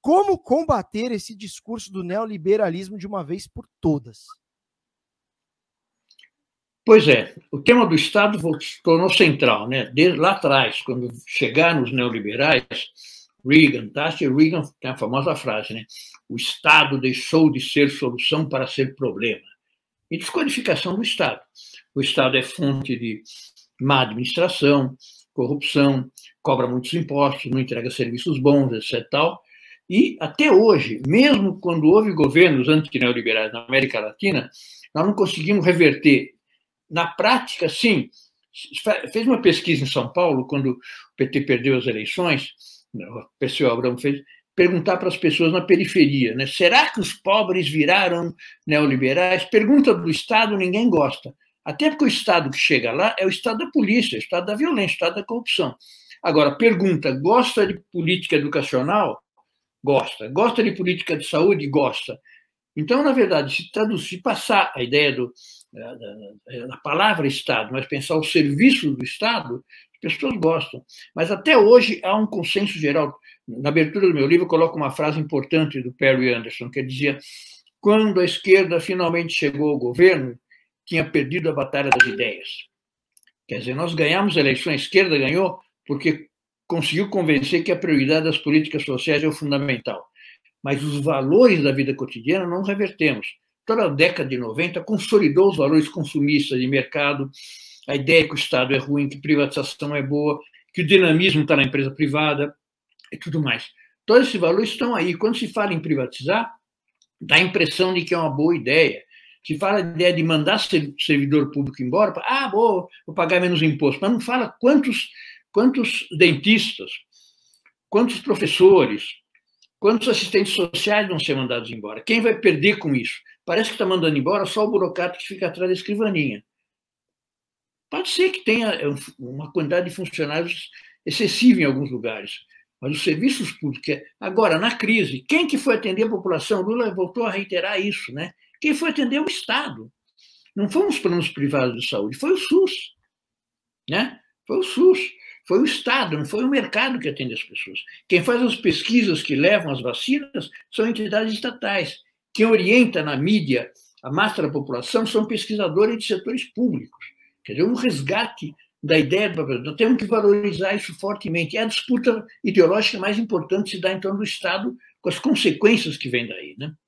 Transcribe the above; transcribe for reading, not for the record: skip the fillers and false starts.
como combater esse discurso do neoliberalismo de uma vez por todas? Pois é, o tema do Estado se tornou central, né? Desde lá atrás, quando chegaram os neoliberais, Thatcher e Reagan tem a famosa frase, né? O Estado deixou de ser solução para ser problema. E desqualificação do Estado. O Estado é fonte de má administração, corrupção, cobra muitos impostos, não entrega serviços bons, etc. Tal. E até hoje, mesmo quando houve governos antineoliberais na América Latina, nós não conseguimos reverter. Na prática, sim, fez uma pesquisa em São Paulo, quando o PT perdeu as eleições, o PCO Abramo fez, perguntar para as pessoas na periferia, né? Será que os pobres viraram neoliberais? Pergunta do Estado, ninguém gosta. Até porque o Estado que chega lá é o Estado da polícia, o Estado da violência, o Estado da corrupção. Agora, pergunta, gosta de política educacional? Gosta. Gosta de política de saúde? Gosta. Então, na verdade, se passar a ideia da palavra Estado, mas pensar o serviço do Estado, as pessoas gostam. Mas até hoje há um consenso geral. Na abertura do meu livro, eu coloco uma frase importante do Perry Anderson, que dizia: quando a esquerda finalmente chegou ao governo, tinha perdido a batalha das ideias. Quer dizer, nós ganhamos a eleição, a esquerda ganhou porque conseguiu convencer que a prioridade das políticas sociais é o fundamental. Mas os valores da vida cotidiana não revertemos. Toda a década de 90 consolidou os valores consumistas de mercado, a ideia que o Estado é ruim, que privatização é boa, que o dinamismo está na empresa privada e tudo mais. Todos esses valores estão aí. Quando se fala em privatizar, dá a impressão de que é uma boa ideia. Se fala a ideia de mandar servidor público embora, vou pagar menos imposto, mas não fala quantos dentistas, quantos professores, quantos assistentes sociais vão ser mandados embora? Quem vai perder com isso? Parece que está mandando embora só o burocrata que fica atrás da escrivaninha. Pode ser que tenha uma quantidade de funcionários excessiva em alguns lugares, mas os serviços públicos... Agora, na crise, quem que foi atender a população? Lula voltou a reiterar isso, né? Quem foi atender o Estado. Não foram os planos privados de saúde, foi o SUS. Né? Foi o SUS. Foi o Estado, não foi o mercado que atende as pessoas. Quem faz as pesquisas que levam as vacinas são entidades estatais. Quem orienta na mídia a massa da população são pesquisadores de setores públicos. Quer dizer, um resgate da ideia do papel. Nós temos que valorizar isso fortemente. É a disputa ideológica mais importante que se dá em torno do Estado, com as consequências que vêm daí. Né?